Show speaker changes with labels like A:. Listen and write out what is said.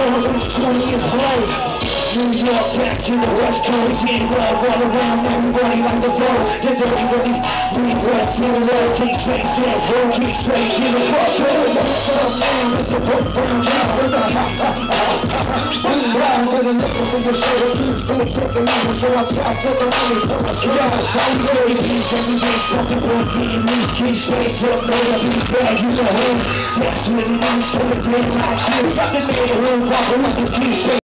A: 20th play. New York back to the West Coast, getting love all around everybody like the flow. The dirty dirty, free West to the left, keep straight to the floor, keep straight to the cross. Up now, Mr. Put Brown down with the one round with a nickel to your shoulder, keep straight to the level, so I'm top to the money. Yeah, I'm ready, keep every day, something for getting me, keep straight up, no, I'll be bad, you know him. That's what it is, for the day like you. Got the man who walk around the keep straight.